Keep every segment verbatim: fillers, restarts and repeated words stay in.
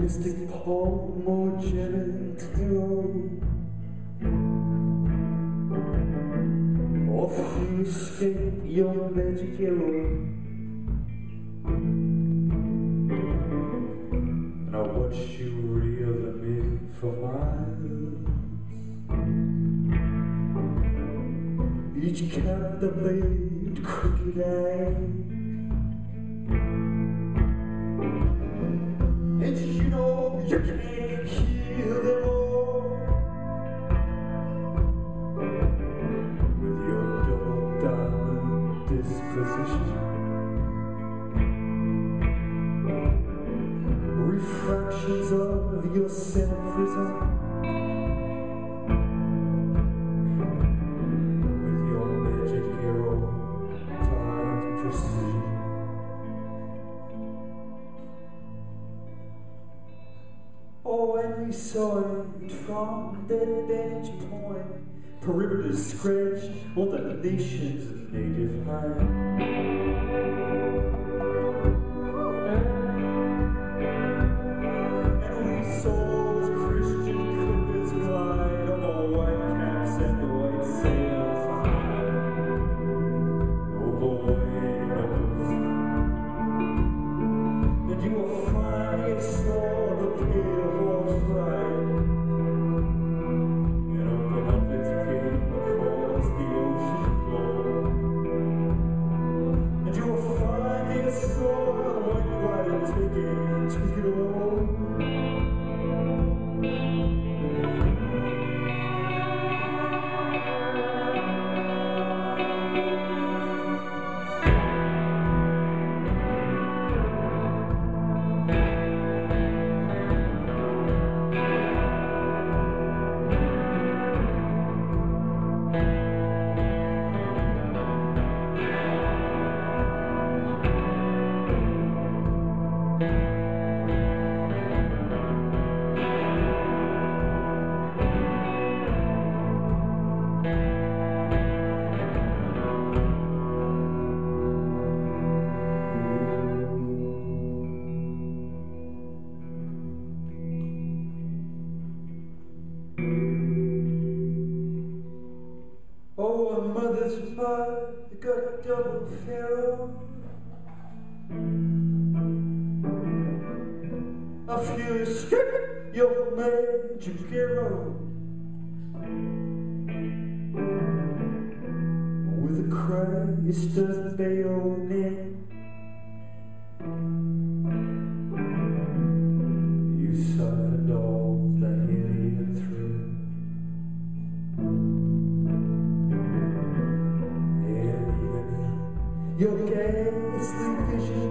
mystic pomogenic hero, or if you escape your magic arrow. And I watch you reel them in for miles, each captivated crooked eye. And you know you can't heal them all with your double diamond disposition. Refractions of yourself resign with your magic hero timed precision. Oh, and we saw it from that vantage point, perimeter scratched on the nation's native high. And we saw those Christian clippers glide on the white caps and the white sails over white knuckles. And you will find you saw the pale horse ride and open up its gate across the ocean floor. And you will find you saw the white rider take it, take it all. Oh, a mother's mud got double pharaoh. I feel you skip your magic hero with a Christ's bayonet. You softened all the alien through. Your ghastly vision,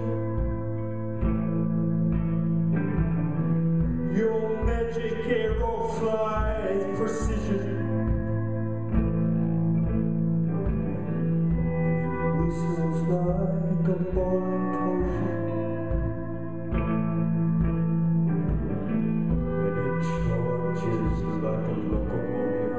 your magic arrow flies precision, and it whistles like a boiling potion, and it charges like a locomotive.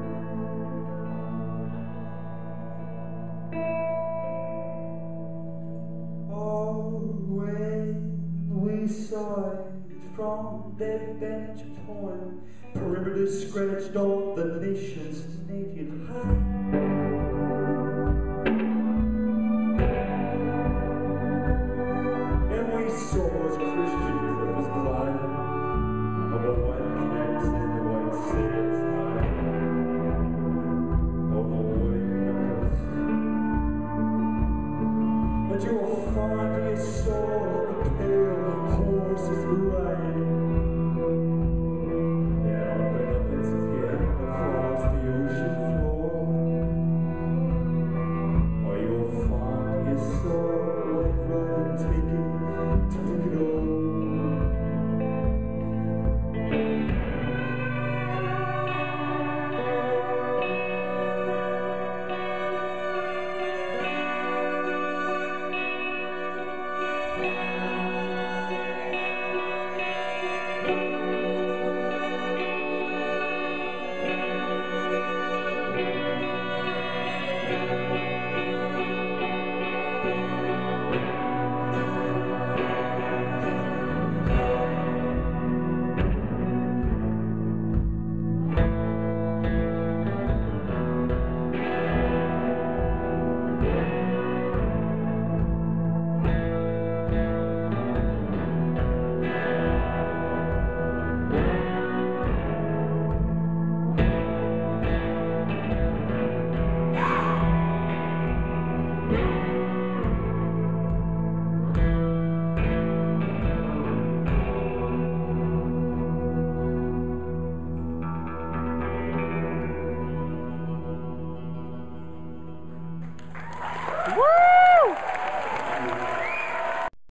We saw it from that vantage point, perimeter scratched all the nation's native high. And we saw as Christian clippers glide over white caps and the white sails high, over white knuckles. And you will find we saw the pale horses riding, and open up its gate across the ocean floor, or you will find your soul white rider take it, take it all. Thank you.